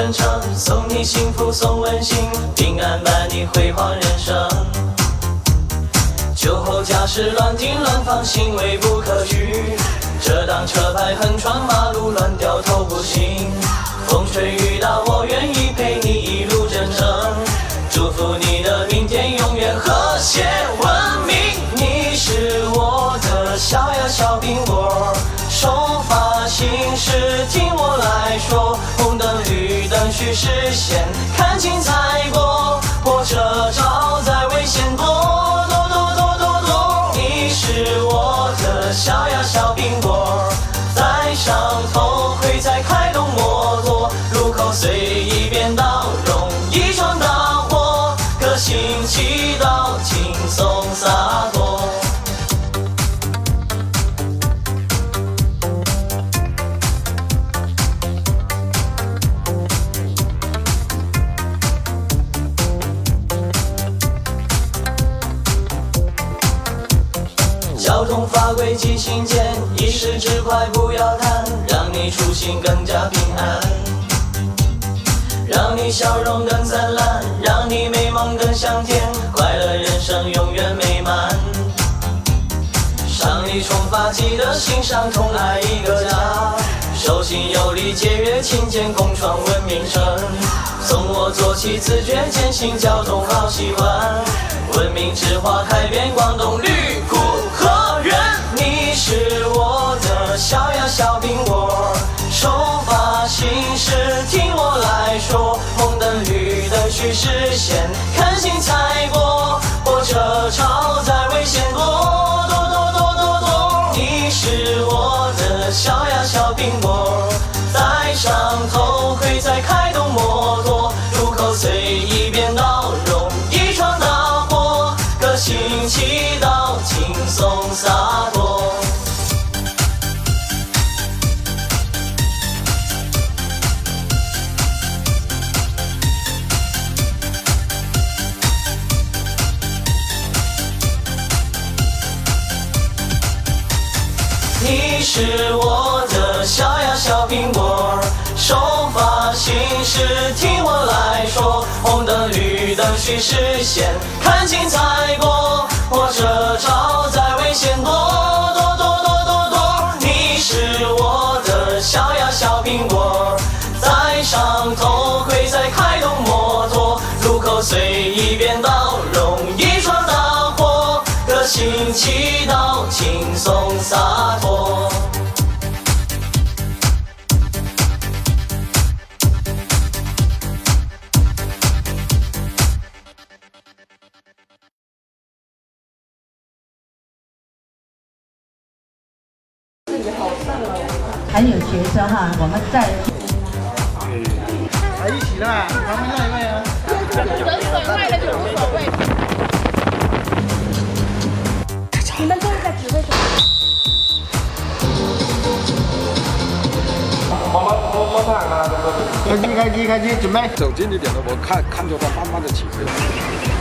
真诚，送你幸福送温馨，平安伴你辉煌人生。酒后驾驶乱停乱放，行为不可取。这当车牌横穿马路，乱掉头不行。风吹雨打，我愿意陪你一路真诚。祝福你的明天永远和谐文明。你是我的小呀小苹果，守法行驶，听我来说。红灯绿灯须实现，看清才过。火车照在危险多。你是我的小呀小苹果，戴上头盔再开动摩托，路口随意变道，容易闯大祸。个性祈祷，轻松洒脱。交通法规记心间，一时之快不要贪，让你出行更加平安，让你笑容更灿烂，让你美梦更香甜，快乐人生永远美满。上你重发，记得心上同爱一个家，手心有力，节约勤俭，共创文明城。从我做起，自觉践行，交通好习惯，文明之花开遍广东绿谷河源。你是我的小呀小苹果，守法行驶，听我来说。红灯绿灯须实现，看清才过。火车超载危险多。你是我的小呀小苹果，戴上头盔再开动摩托，路口随意变道，容易闯大祸。个性祈祷，轻松洒脱。你是我的小呀小苹果，守法行驶，听我来说。红灯绿灯须实现，看清才过。火车超载危险多。你是我的小呀小苹果，戴上头盔再开动摩托，路口随意变道，容易闯大祸。个性祈祷，轻松洒脱。 还有学生哈，我们在在一起了，旁边那一位啊。 人水外的就无所谓。你们都是在指挥什么？ 摸探啊， 开机，准备。 走近一点的，我看着他慢慢的起飞。